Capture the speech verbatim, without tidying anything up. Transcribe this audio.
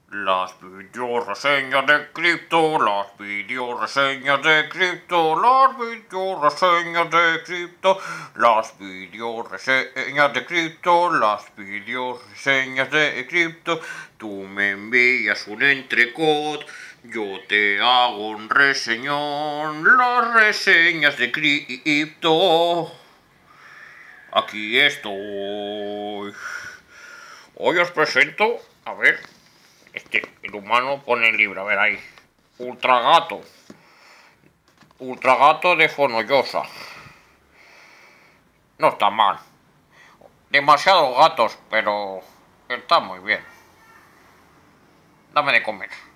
Las videoreseñas de Krypto, las videoreseñas de Krypto, las videoreseñas de Krypto, las videoreseñas de Krypto, las videoreseñas de Krypto. Tú me envías un entrecot, yo te hago un reseñón, las reseñas de Krypto. Aquí estoy. Hoy os presento, a ver, este, el humano pone el libro, a ver ahí. Ultragato. Ultragato de Fonollosa. No está mal. Demasiados gatos, pero está muy bien. Dame de comer.